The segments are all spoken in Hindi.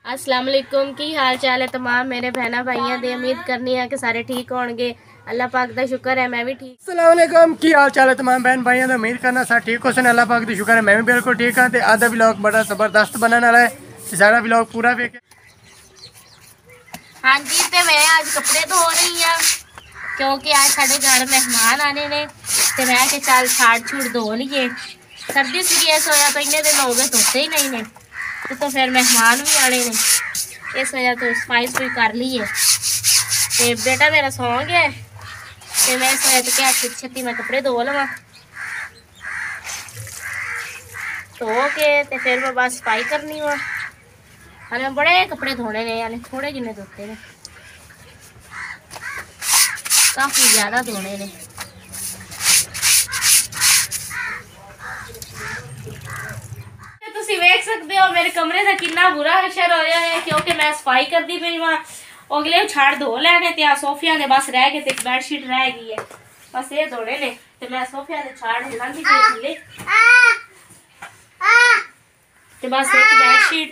अस्सलाम वालेकुम। की हाल चाल है तमाम मेरे बहना भाइयों दे। उम्मीद करनी है कि सारे ठीक होंगे। अल्लाह पाक का शुक्र है मैं भी ठीक। अस्सलाम वालेकुम। की हाल चाल है तमाम बहन भाइयों दे। उम्मीद करना सारे ठीक हो सन। अल्लाह पाक का शुक्र है मैं भी बिल्कुल ठीक हाँ। आधा व्लॉग बड़ा जबरदस्त बनने वाला है। सारा व्लॉग पूरा वेख। हाँ जी, तो मैं आज कपड़े धो रही हूँ क्योंकि आज साढ़े घर मेहमान आने ने। तो मैं के चल छाड़ छूड़ धो लिए। सर्दी सी इस वजह तो इन्ने दिन हो गए धोते ही नहीं ने। तो फिर मेहमान भी आने ने, इस वजह तो सफाई सफाई कर ली है। तो बेटा मेरा सौ गया है तो मैं इस वजह तो क्या छत्ती मैं कपड़े धो लवा। धो के तो फिर मैं बस सफाई करनी वा। हमें बड़े कपड़े धोने ने, यानी थोड़े जिन्ने धोते ने, काफी ज्यादा धोने ने। तुसी वेख सकते हो मेरे कमरे का कितना बुरा हशर होया है क्योंकि मैं सफाई करती पई वहां। अगले छाड़ धो लेने ते सोफिया ने बस रह गए, बेडशीट रह गई है बस ये धोने ने। ते मैं सोफिया ने छाड़ हिलांदी पई थले ते बस एक बेडशीट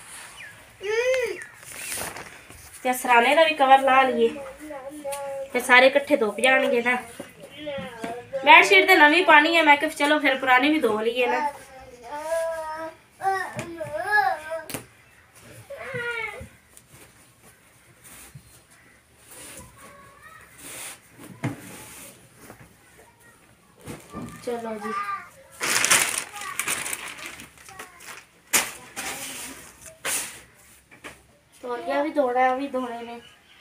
ते सराने का भी कवर ला लिए। फिर सारे इकट्ठे धोप जाएंगे ना। बेडशीट तो नवी पानी है, मैं चलो फिर पुरानी भी धो लिए ना। चलो जी, तौलिया भी धोना है, अभी धोने ने,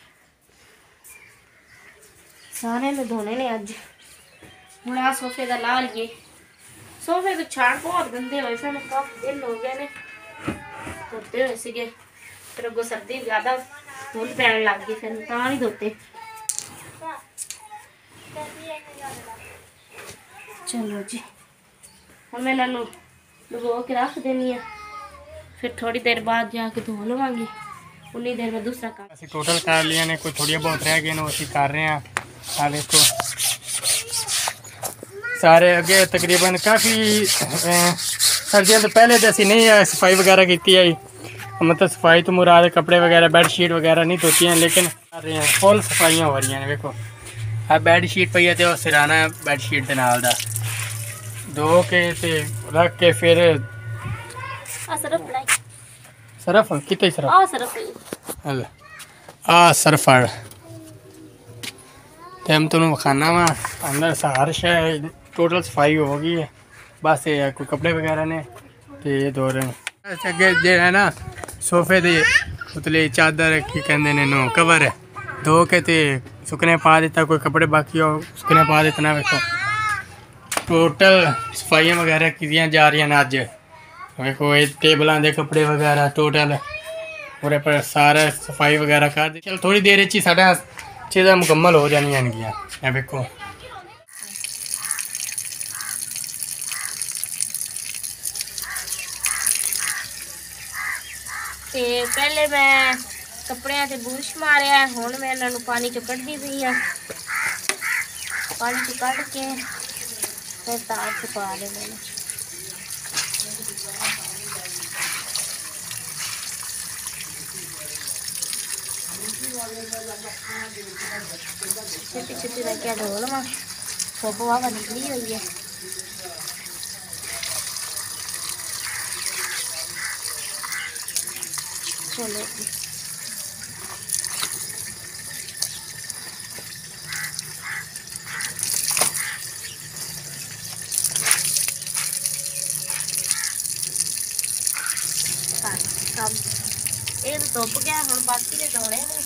सारे में धोने ने अज। हूँ आ सोफे का ला लिए। सोफे तो छाड़ बहुत गंदे हुए, फिर काफी दिन हो गए ने धोते हुए सीगे। फिर अगो सर्दी ज्यादा धुल पैन लग गई, फिर नहीं धोते। चलो जी, हम मैं इन्हों डुबो के रख देनी है, फिर थोड़ी देर बाद जाके धो लवांगी। उन्नी देर में दूसरा काम ਅਸੀਂ टोटल कर लिया ने, कोई थोड़ी बहुत रह गए ने ਅਸੀਂ कर रहे हैं। आ देखो सारे अगे तकरीबन काफ़ी सर्दियों तो पहले तो असी नहीं सफाई वगैरह की आई। मतलब सफाई तो मुराद कपड़े वगैरह बेडशीट वगैरह नहीं धोती हैं, लेकिन कर रहे हैं फुल सफाइयाँ हो रही हैं। देखो आ बेडशीट पई है तो सिराना बेडशीट के नाल दा धो के ते रख के फिर सरफ कितने सरफ आ सरफ तो हम तुम्हें विखाना वा अंदर सार शह टोटल सफाई हो गई है। बस ये कोई कपड़े वगैरह ने तो ये धो रहे हैं। अगे जो है ना सोफे दे उतले चादर की कहते ने नो कवर है धो के ते सुकने पा देता। कोई कपड़े बाकी हो सुकने पा देता ना। देखो टोटल सफाइयाँ वगैरह की जा रही हैं अज। देखो ये टेबलों के कपड़े वगैरह टोटल पूरे पर सारा सफाई वगैरह कर दी। चल थोड़ी देर ही साढ़ा चीज़ा मुकम्मल हो जानिया। देखो ते पहले मैं कपड़े से बुरश मारिया, हूँ मैं इन्हों पानी चो कढ़दी पई हाँ। पानी चो कढ़ के फिर तार से पा देने। छेती छेती मैं क्या धो लवा, धुप वावा निकली हुई है। चलो कम ये तो धुप गया, हम बाकी के धोने ने।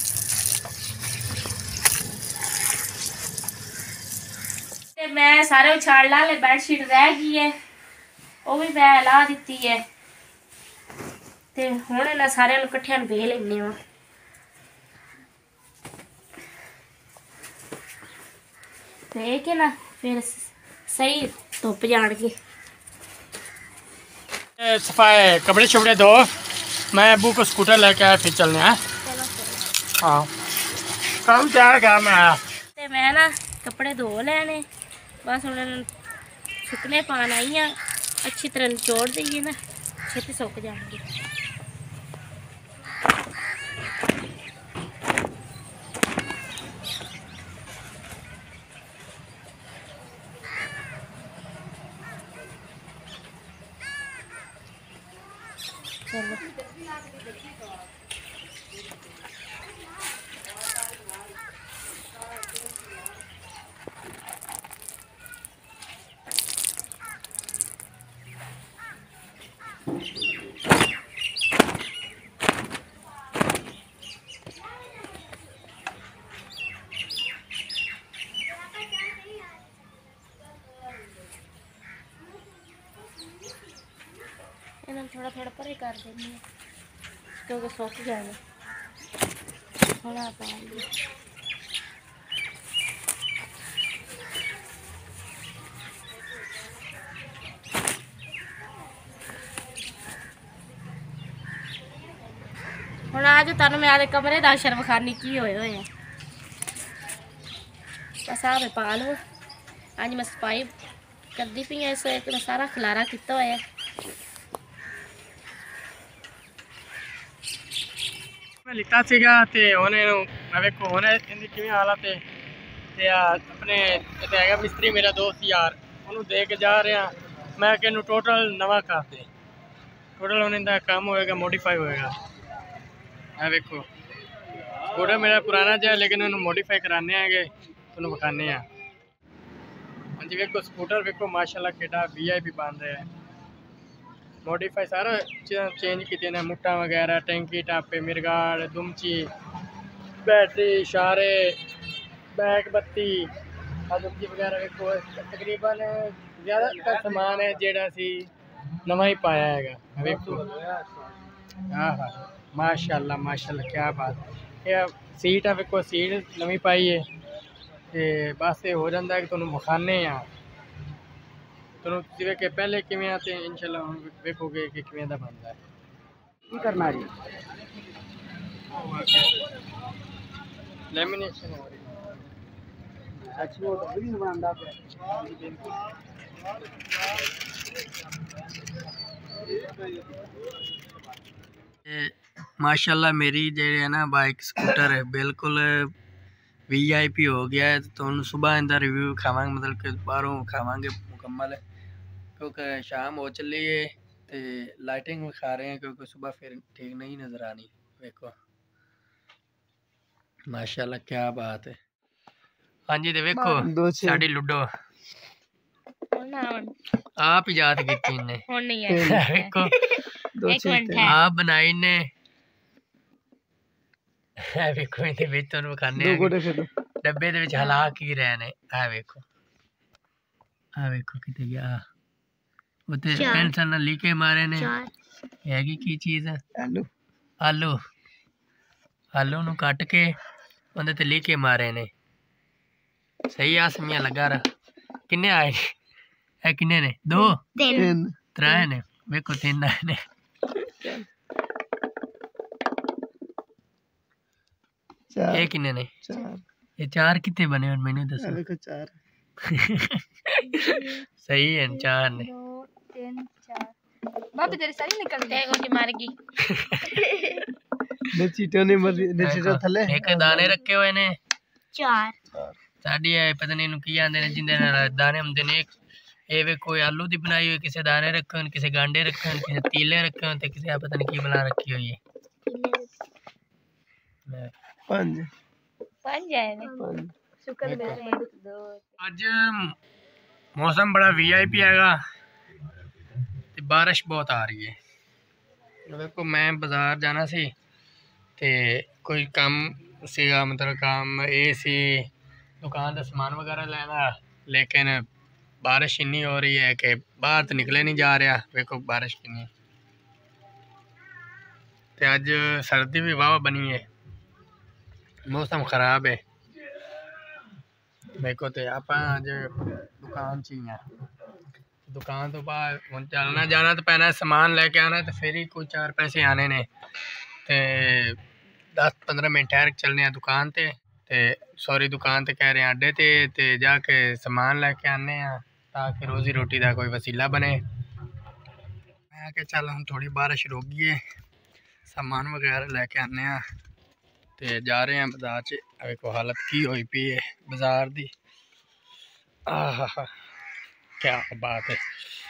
मैं सारे उछाड़ ला ले, बेडशीट रह गई है वो भी मैं ला दी है। ते हुण इन्हां सारिआं नूं इकट्ठिआं बे लैने वा। बे के ना फिर सही धुप जाणगे। सफाई कपड़े शपड़े धो, मैं अबू को स्कूटर लेके आया फिर चलने हैं। हाँ कल जाएगा मैं ना कपड़े धो लेने बस उन्होंने सुकने पाना आई हाँ। अच्छी तरह निचोड़ देंगे ना, छेती सुक जाएंगे। कपड़ा थोड़ा परे कर देनी है क्योंकि सूख जाए थोड़ा पाएंगे। ਹੁਣ आज तुम मैं आदे कमरे का अशर विखानी की होए हुए हैं बस आ पा लो। अज मैं सफाई करती पी इस सारा खलारा किया हुआ है। मैं लिखा सीगा ते ओने मैं वेखो ओने इनकी किवें हालत है ते अपने इत्थे हैगा मिस्त्री मेरा दोस्त यार ओनू दे के जा रहा मैं कि इनू टोटल नवा कर दे टोटल होने का काम होएगा मॉडिफाई होएगा। है वेखो स्कूटर मेरा पुराना जो है लेकिन उन्होंने मॉडिफाई कराने हैं तुम विखाने हैं। हाँ जी वेखो स्कूटर वेखो माशाल्लाह केड़ा VIP बन रहा है मॉडिफाई सारा चेंज किए ने मुट्टा वगैरह टैंकी टापे मिरगाड़ दुमची बैटरी इशारे बैक बत्ती दुमची वगैरह वेखो तकरीबन ज़्यादातर समान है जेड़ा सी नवा ही पाया है वेखो। हाँ हाँ माशाल्लाह माशाल्लाह क्या बात है। सीट है वेखो सीट नवी पाई है ते बस ये हो जाता है कि तुम विखाने तुम के पहले किमें आते हैं इंशाल्लाह हम वेखोगे कि किमें दा बनता है करना जी लेमिनेशन हो रही अच्छी वो बनता माशाल्लाह मेरी जो है ना बाइक स्कूटर है बिल्कुल VIP हो गया है। तो हम सुबह इनका रिव्यू खावांगे मतलब कि बाहरों खावांगे मुकम्मल क्योंकि शाम हो चली है तो लाइटिंग खा रहे हैं क्योंकि सुबह फिर ठीक नहीं नज़र आनी। देखो माशाल्लाह क्या बात है। हाँ जी तो देखो साड़ी लूडो आप इजाद की देखो आप बनाई ने वेखो इहदे विच तुहानूं विखाने डब्बे दे विच हला की रहे ने आ वेखो किते गया उत्ते पेंसिल नाल लीके मारे ने हैगी की चीज़ है आलू आलू आलू नूं कट के उहदे ते लीके मारे ने सही आसमिया लगा रहा किन्ने आए है किन्ने ने दो तीन त्रै ने वेखो तीन आए ने ये किन्ने ने ये चार कितने बने और मैंने दसो चार सही है चार ने 2 3 4 भाभी तेरी सारी निकल गई देखो कि मार गई ने चीटों ने ने चीटों थले एक दाने रखे हुए ने चार साडी है पता नहीं इनु की आंदे ने जिंदे दाने हमदे ने एक ये वे कोई आलू दी बनाई हुई किसी दाने रखे हुए किसी गांडे रखे हुए किसी तीले रखे हुए ते किसी पता नहीं की बना रखी हुई है पांच पांच है ने शुक्र मेरे आज मौसम बड़ा VIP हैगा ते बारिश बहुत आ रही है। देखो मैं बाजार जाना सी ते कोई काम सीगा मतलब काम ये सी दुकान का सामान वगैरह लेना लेकिन बारिश इन्नी हो रही है कि बाहर तो निकले नहीं जा रहा। देखो बारिश कितनी ते अज सर्दी भी वाह बनी है मौसम खराब है। देखो तो आप अज दुकान च ही हैं दुकान तो बाहर हम चलना जाना तो पैना समान लेके आना तो फिर ही कोई 4 पैसे आने ने ते 10-15 मिनट ठहर चलने हैं दुकान ते सॉरी दुकान ते कह रहे हैं अड्डे ते जाके समान लेके आने हैं ताकि रोज़ी रोटी का कोई वसीला बने। मैं क्या चल हम थोड़ी बारिश रुक गई है सामान वगैरह लेके आने हैं ते जा रहे हैं बाजार च। देखो हालत की हुई पी है बाजार दी आहा क्या बात है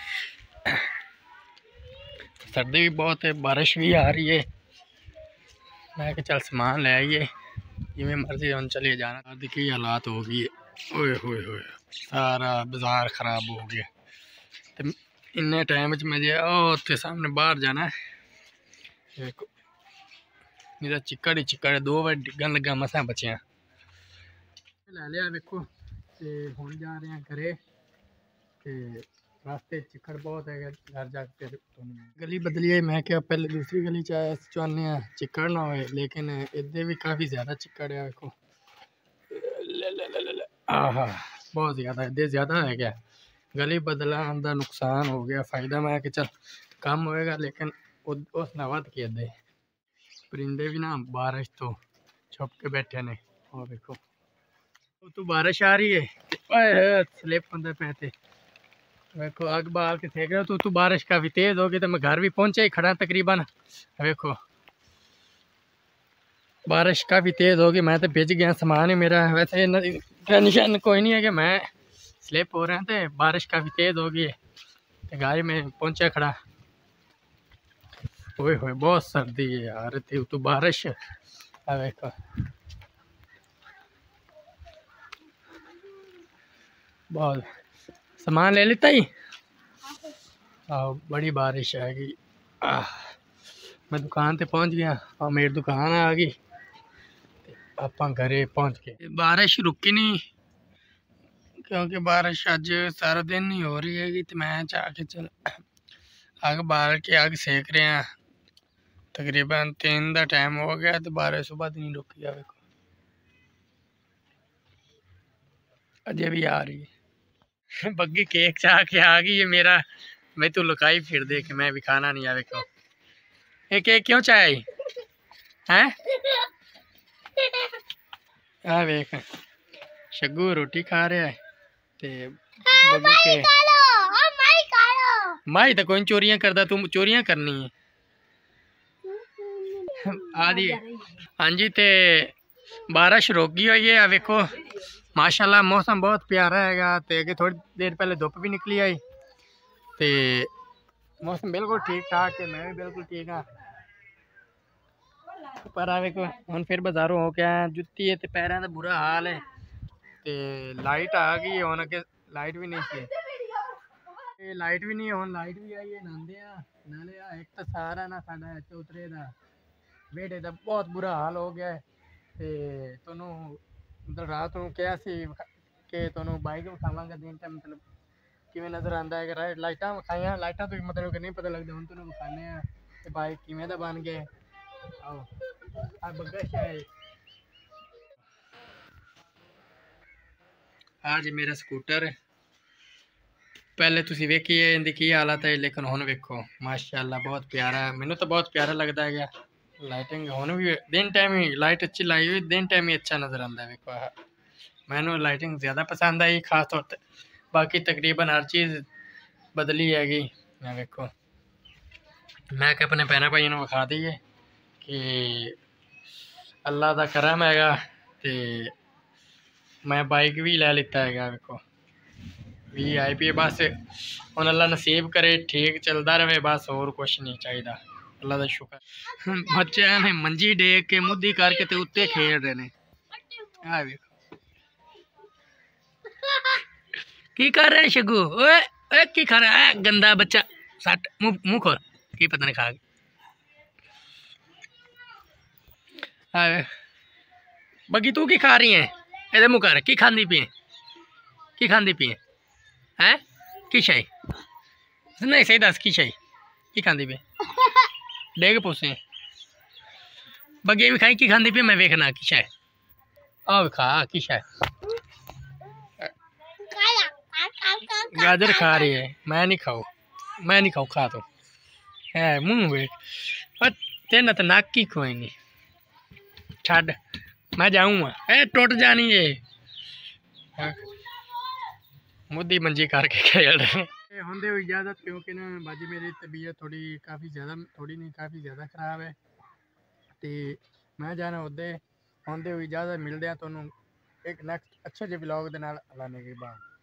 सर्दी भी बहुत है बारिश भी आ रही है। मैं कि चल सामान ले आइए जिमें मर्जी हम चलिए जाना की हालात हो गई है ओए होए होए सारा बाजार खराब हो गया। तो इन्ने टाइम मुझे उत्थे सामने बाहर जाना है देखो नहीं तो चिक्कड़ ही चिक्कड़ 2 बार डिगन लगा मसा बचिया ले लिया देखो ते हुण जा रहे हैं घरे ते रास्ते चिखड़ बहुत है, घर जाके गली बदली है। मैं क्या पहले दूसरी गली चाहने चिक्कड़ ना होए, लेकिन इधर भी काफ़ी ज़्यादा चिक्कड़ है। देखो आहा बहुत ज़्यादा इधर ज़्यादा है क्या। गली बदला अंदर नुकसान हो गया, फ़ायदा मैं कि चल कम होएगा, लेकिन उस नवद के दे परिंदे भी ना बारिश तो छुप के बैठे ने। और देखो तो बारिश आ रही है, स्लिप अंदर पैते देखो आग बाल के थे गए। तो बारिश काफ़ी तेज़ होगी, तो मैं घर भी पहुंचे ही खड़ा तकरीबन। देखो बारिश काफ़ी तेज़ होगी, मैं तो भिज गया, सामान ही मेरा। वैसे टेंशन कोई नहीं है कि मैं स्लिप हो रहे हैं, तो बारिश काफ़ी तेज़ होगी तो गाड़ी में पहुंचा खड़ा। ओए होए बहुत सर्दी है यार, तो बारिश देखो बहुत सामान ले लेता ही। बड़ी बारिश है कि मैं दुकान पे पहुंच गया और मेरी दुकान आ गई, आप घरे पहुंच गए। बारिश रुकी नहीं, क्योंकि बारिश अज सारा दिन नहीं हो रही है, तो मैं चाह के चल अग बाल के अग सेक रहे हैं। तकरीबन 3 का टाइम हो गया, तो बारिश सुबह नहीं रुकी है। देखो अजय भी आ रही है। बग्गी केक चाह के आ गई है मेरा, मैं तो लुकाई फिर दे कि मैं भी खाना नहीं आवे को। ये केक क्यों चाहे हैं? आ देख शग्गू रोटी खा रहा है, ते बग्गू के माई तो कोई चोरियां करदा, तू चोरियां करनी है आदि। हाँ जी, ते बारिश रुक गई हुई है। वेखो माशाल्लाह मौसम बहुत प्यारा हैगा, ते अगे थोड़ी देर पहले धुप भी निकली आई, ते मौसम बिल्कुल ठीक ठाक है। मैं भी बिल्कुल ठीक हाँ, पर आवे को हम फिर बाजारों हो गया जुत्ती है, ते पैरों का बुरा हाल है। ते लाइट आ गई है, हुन अगे लाइट भी नहीं थी, लाइट भी नहीं, हुन लाइट भी आई है। नहांदे नाले एक तो सारा ना साडा चौतरे दा बेटे दा बहुत बुरा हाल हो गया है। ते तोनू मतलब रात को क्या सी कि तोनू बाइक विखावांगा दिन टाइम मतलब किवें नज़र आंदा है। राइट लाइटां विखाइयां, लाइटां तो मतलब कि नहीं पता लगदा, हुन तोनू विखाने आ कि बाइक किवें दा बन गया। आओ आ बग्गा है आज मेरा स्कूटर है। पहले तुसी वेखिए इनकी की हालत है, लेकिन हुन वेखो माशाल्लाह बहुत प्यारा है। मैनू तो बहुत प्यारा लगता है। लाइटिंग हुन भी दिन टाइम ही लाइट अच्छी लाई हुई, दिन टाइम ही अच्छा नज़र आता है। वेखो मैनू लाइटिंग ज़्यादा पसंद आई खास तौर पर, बाकी तकरीबन हर चीज़ बदली हैगी। मैं वेखो मैं अपने भैन भाइयों को विखा दईए कि अल्लाह का करम हैगा, ते मैं बाइक भी लै लिता है। वेखो VIP बस हुन अल्लाह नसीब करे ठीक चलता रहे, बस और कुछ नहीं चाहिए। अल्लाह का शुक्र। बच्चे ने मंजी डेक के मुद्दी करके ते उत्ते खेल रहे ने। आ देखो की कर रहे हैं शगू, ओए ओए की खा रहा है गंदा बच्चा। सट मुंह खोल की पता नहीं खा गया। बगी तू की खा रही है, ए मुँह कर की खांदी पी, की खांदी पी है की शाई नहीं सही दस की शाई की खांदी पी डेग पूछे बगे भी खाई की खांदी पी। मैं वेखना की शाय आ खा की शाय गाजर खा रही है। मैं नहीं खाऊ, मैं नहीं खाऊ, खा तो है मुंह वेख तेना तो नाक की कोई नहीं छड़ मैं जाऊँगा ए टुट जानी है। मुद्दी मंजी करके खेल रहे होंदे हुए इजाज़त, क्योंकि ना बाजी मेरी तबीयत थोड़ी काफ़ी ज़्यादा थोड़ी नहीं काफ़ी ज़्यादा ख़राब है, तो मैं जाना उदे होंदे हुए इजाज़त। मिलते हैं तो एक नैक्सट अच्छे जे ब्लॉग के नाल लाने के बाद।